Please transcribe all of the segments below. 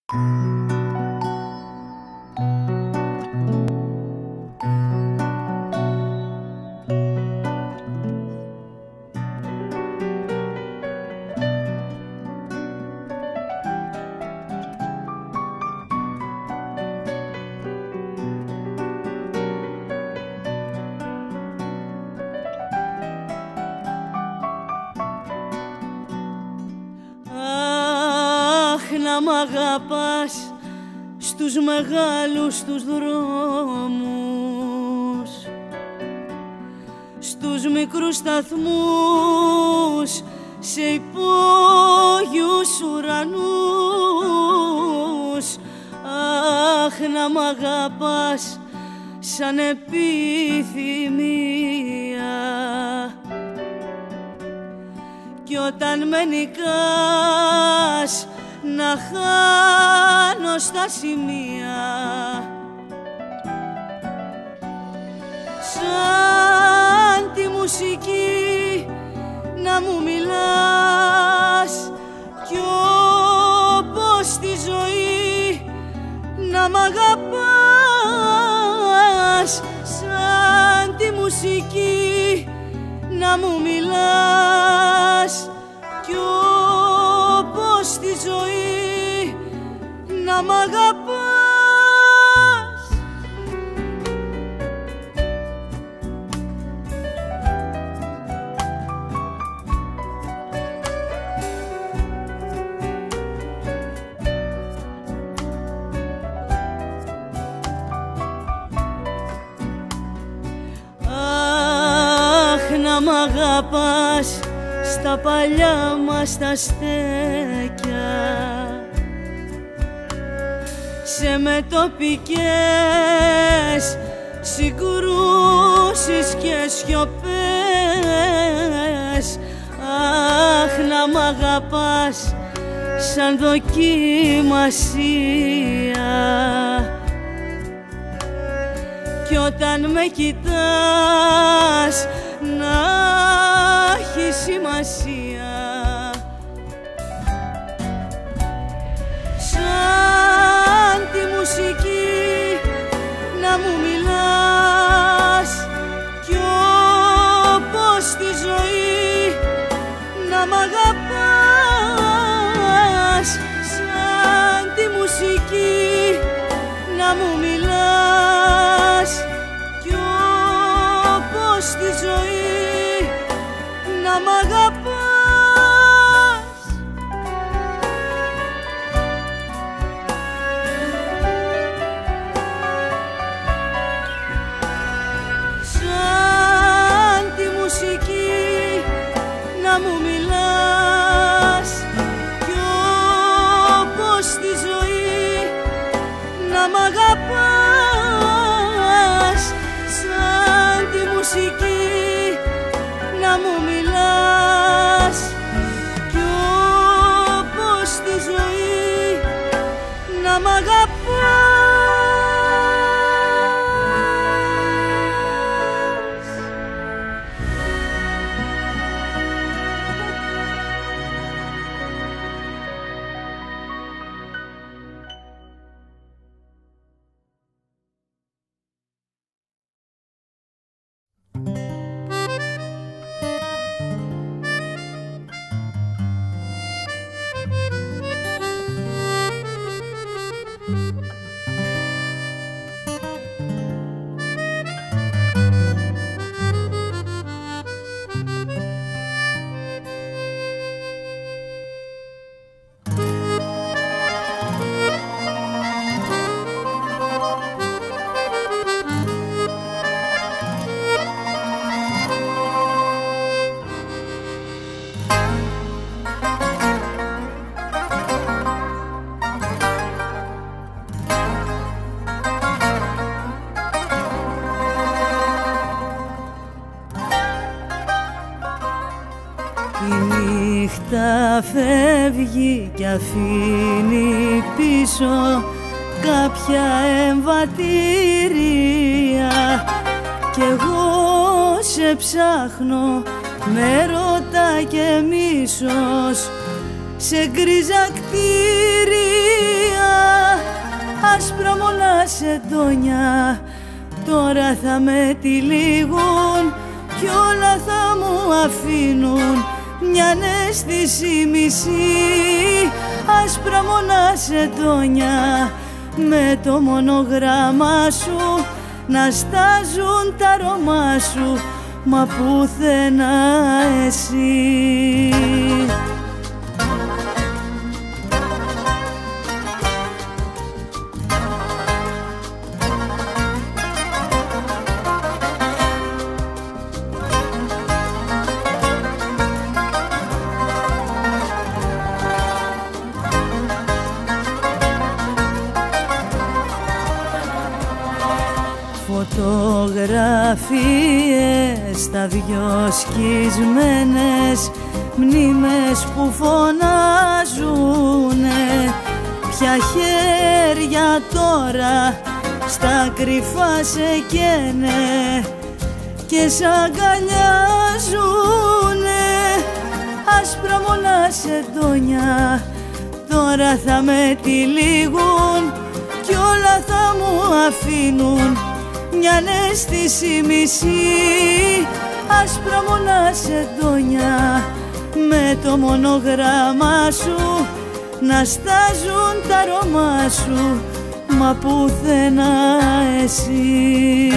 Να μ' αγαπάς στους μεγάλους τους δρόμους, στους μικρούς σταθμούς, σε υπόγειους ουρανούς. Αχ, να μ' αγαπάς σαν επιθυμία, κι όταν με νικάς να χάνω στα σημεία. Σαν τη μουσική να μου μιλάς, κι όπως τη ζωή να μ' αγαπάς. Σαν τη μουσική να μου μιλάς, κι όπως τη ζωή να μ' αγαπάς. Αχ, να μ' αγαπάς στα παλιά μας τα στέκια, σε μετοπικές συγκρούσεις και σιωπές. Αχ, να μ' αγαπάς σαν δοκιμασία, κι όταν με κοιτάς να έχει σημασία. Σαν τη μουσική να μου μιλάς, κι όπως τη ζωή να μ' αγαπάς. Σαν τη μουσική να μου μιλάς, κι όπως τη ζωή να μ' αγαπάς. Σαν τη μουσική να μου μιλάς, κι όπως τη ζωή να μ' αγαπάς. Σαν τη μουσική να μου μιλάς, κι όπως τη ζωή να μ' αγαπάς. Η νύχτα φεύγει κι αφήνει πίσω κάποια εμβατήρια, κι εγώ σε ψάχνω με ρώτα και μίσος σε γκρίζα κτίρια. άσπρα μονασεντόνια τώρα θα με τυλίγουν κι όλα θα μου αφήνουν μια αίσθηση μισή. Άσπρα μονασεντόνια με το μονογράμμα σου να στάζουν τα αρώμα σου, μα πουθενά εσύ. Φωτογραφίες στα δυο σκισμένες, μνήμες που φωνάζουνε. Ποια χέρια τώρα στα κρυφά σε καίνε και σ' αγκαλιάζουνε. Άσπρα μονασεντόνια τώρα θα με τυλίγουν κι όλα θα μου αφήνουν μια αίσθηση μισή. Άσπρα μονασεντόνια με το μονογράμμα σου να στάζουν τα αρώμα σου, μα πουθενά εσύ.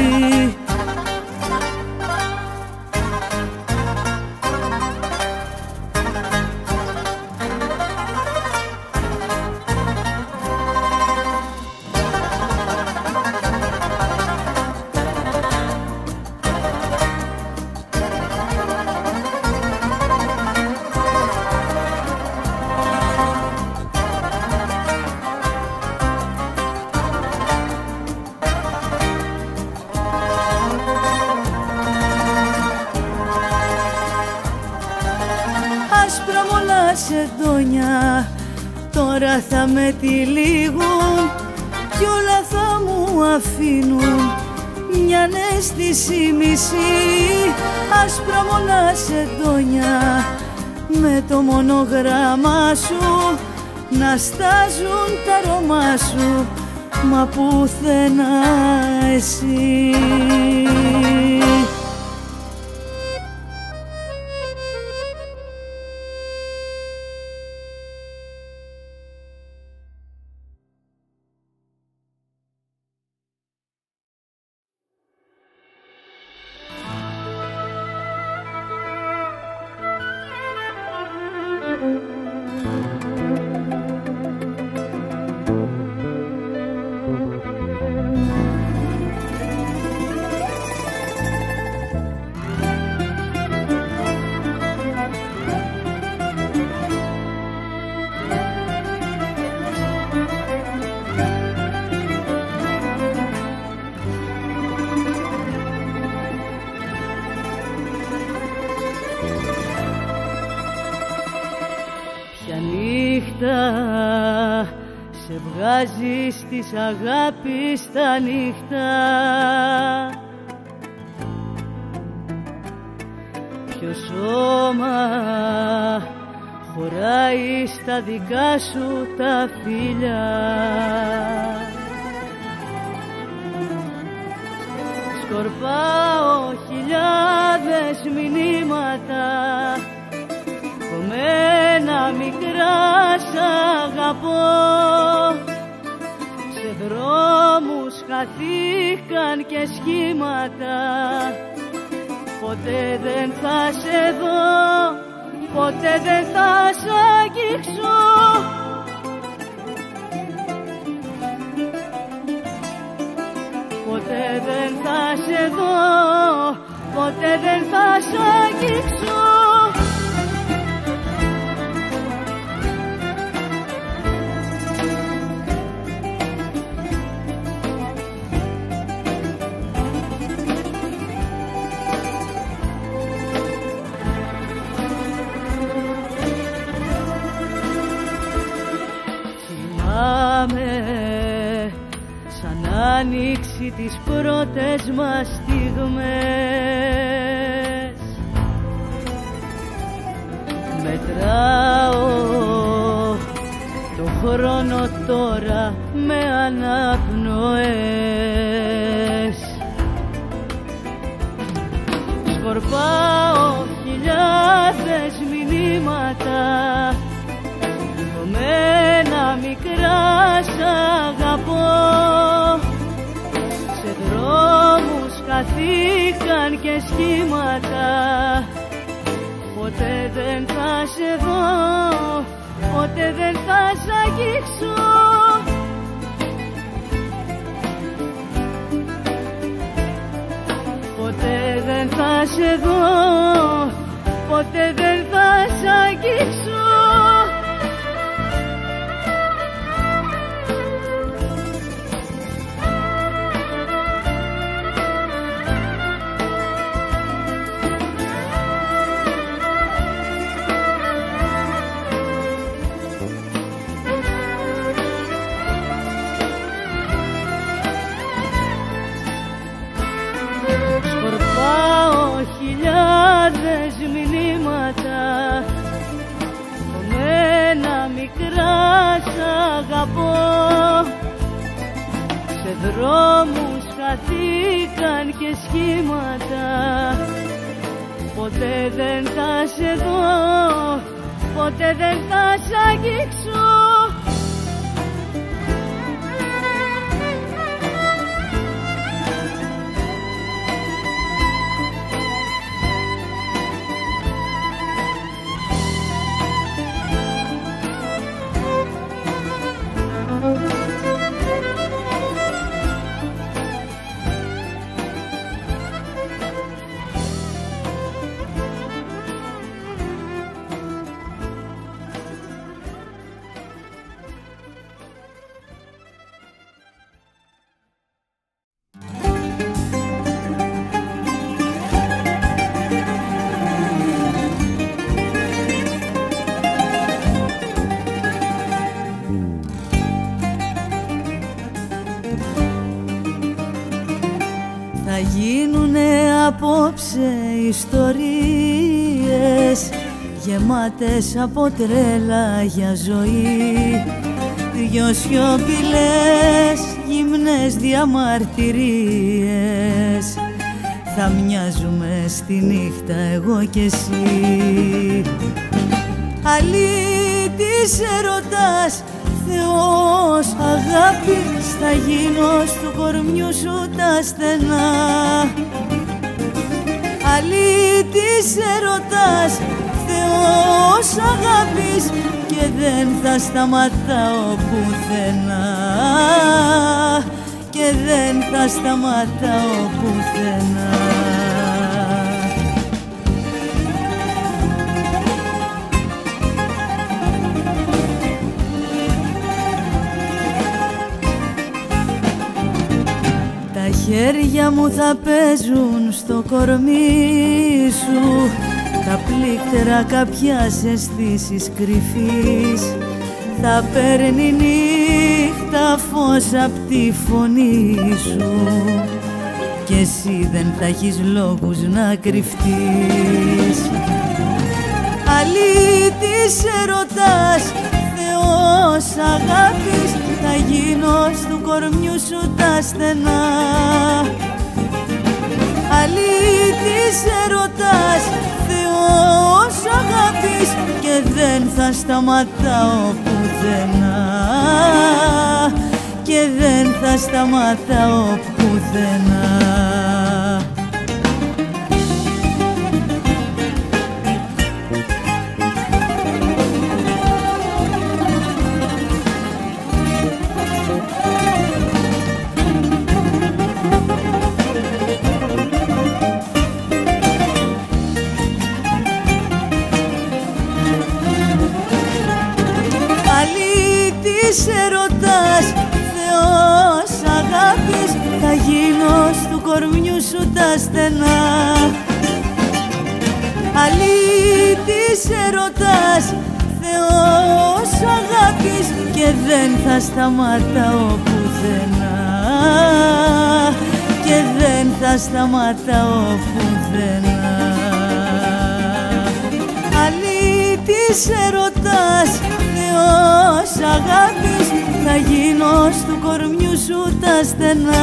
Άσπρα μονασεντόνια τώρα θα με τυλίγουν κι όλα θα μου αφήνουν μια αίσθηση μισή. Άσπρα μονασεντόνια με το μονογράμμα σου να στάζουν τα αρώμα σου, μα πουθενά εσύ. Σε βγάζεις της αγάπης τα νύχτα, ποιο σώμα χωράει στα δικά σου τα φιλιά. Σκορπάω χιλιάδες μηνύματα, κομμένα μικρά σ' αγαπώ. Σε δρόμους χαθήκαν και σχήματα, ποτέ δεν θα σε δω, ποτέ δεν θα σ' αγγίξω. Ποτέ δεν θα σε δω, ποτέ δεν θα σ' αγγίξω. Σαν άνοιξη τις πρώτες μας στιγμές, μετράω το χρόνο τώρα με αναπνοές. Σκορπάω χιλιάδες μηνύματα, δομένα μικρά σ' αγαπώ. Σε δρόμους χαθήκαν και σχήματα, ποτέ δεν θα σε δω, ποτέ δεν θα σ' αγγίξω. Ποτέ δεν θα σε δω, ποτέ δεν θα σ' αγγίξω. Χιλιάδες μηνύματα, δομένα μικρά σ' αγαπώ. Σε δρόμους χαθήκαν και σχήματα, ποτέ δεν θα σε δω, ποτέ δεν θα σ' αγγίξω. Θα γίνουνε απόψε ιστορίες γεμάτες από τρέλα για ζωή. Δυο σιωπηλές γυμνές διαμαρτυρίες, θα μοιάζουμε στη νύχτα εγώ κι εσύ. Αλήτης ερωτάς, Θεός αγάπης, θα γίνω του κορμιού σου τα στενά. Αλήτης ερωτάς, Θεός αγάπης, και δεν θα σταματάω πουθενά, και δεν θα σταματάω πουθενά. Τα χέρια μου θα παίζουν στο κορμί σου, τα πλήκτρα κάποιας αισθήσης κρυφής. Θα παίρνει νύχτα φως απ' τη φωνή σου, κι εσύ δεν θα έχεις λόγους να κρυφτείς. Αλήτης ερωτάς, Θεός αγάπης, θα γίνω του κορμιού σου τα στενά. Αλήτης ερωτάς, Θεός αγάπης, και δεν θα σταματάω πουθενά, και δεν θα σταματάω πουθενά. Αλήτης ερωτάς, Θεός αγάπης, θα γίνω του κορμιού σου τα στενά. Αλήτης ερωτάς, Θεός αγάπης, και δεν θα σταματάω πουθενά, και δεν θα σταματάω πουθενά. Αλήτης της έρωτας, Θεός αγάπης, θα γίνω στου κορμιού σου τα στενά.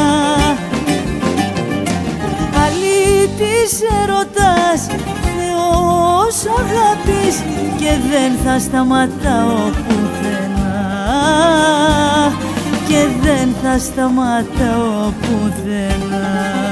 Αλήτης έρωτας, Θεός αγάπης, και δεν θα σταματάω πουθενά, και δεν θα σταματάω πουθενά.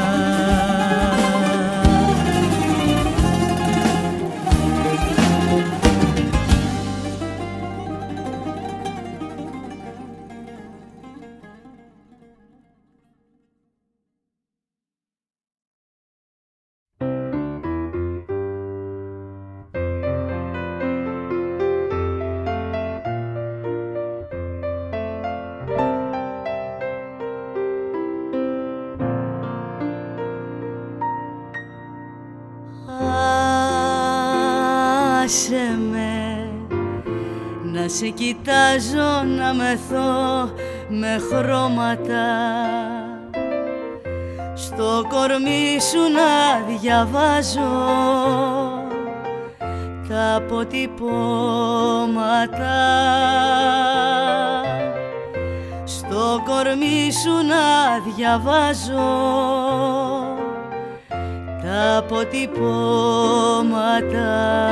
Άσε με να σε κοιτάζω, να μεθώ με χρώματα, στο κορμί σου να διαβάζω τα αποτυπώματα, στο κορμί σου να διαβάζω τα αποτυπώματα.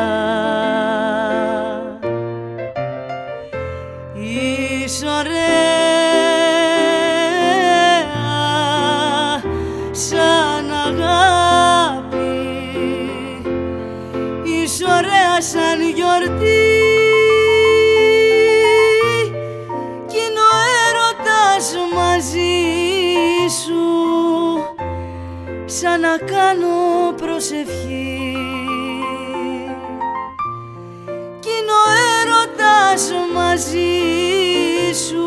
Είσαι ωραία σαν αγάπη, είσαι ωραία σαν γιορτή, κι είναι ο έρωτας μαζί σου, σαν να κάνω προσευχή, κι είναι ο έρωτας μαζί σου,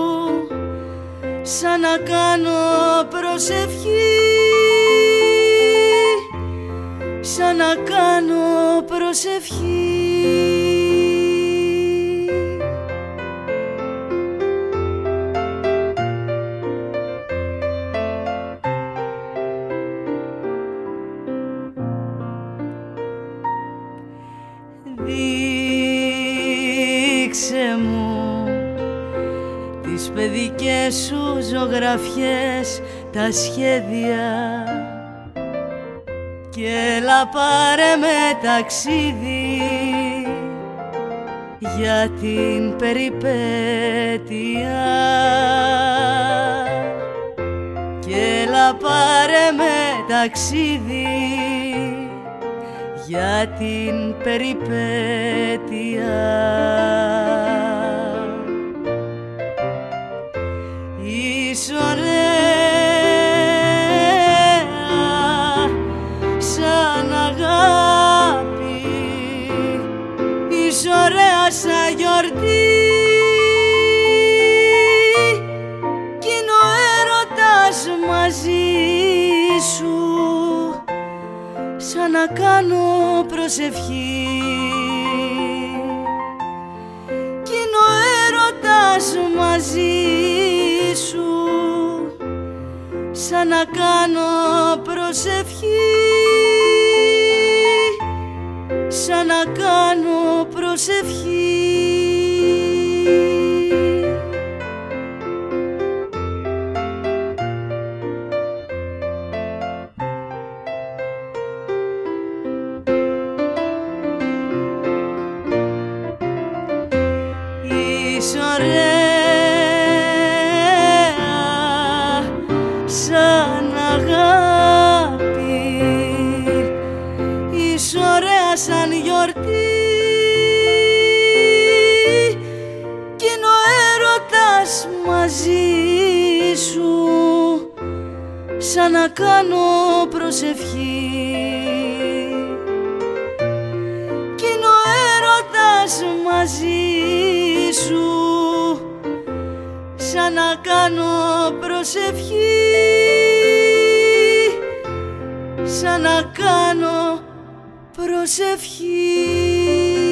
σαν να κάνω προσευχή, σαν να κάνω προσευχή. Δείξε μου τις παιδικές σου ζωγραφιές, τα σχέδια, και έλα πάρε με ταξίδι για την περιπέτεια, και έλα πάρε με ταξίδι για την περιπέτεια. Είσαι ωραία σαν αγάπη, είσαι ωραία σαν γιορτή, κι είναι ο έρωτας μαζί σου, σαν να κάνω προσευχή, κι είναι ο έρωτας μαζί σου, σαν να κάνω προσευχή, σαν να κάνω προσευχή. Είσαι ωραία σαν αγάπη, είσαι ωραία σαν γιορτή, κι είναι ο έρωτας μαζί σου, σαν να κάνω προσευχή, κι είναι ο έρωτας μαζί σου, σαν να κάνω προσευχή, σαν να κάνω προσευχή.